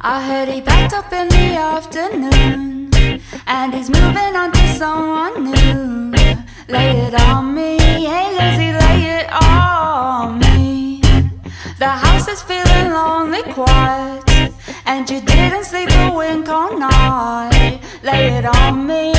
I heard he packed up in the afternoon, and he's moving on to someone new. Lay it on me, hey Lizzie, lay it on me. The house is feeling lonely, quiet, and you didn't sleep a wink all night. Lay it on me,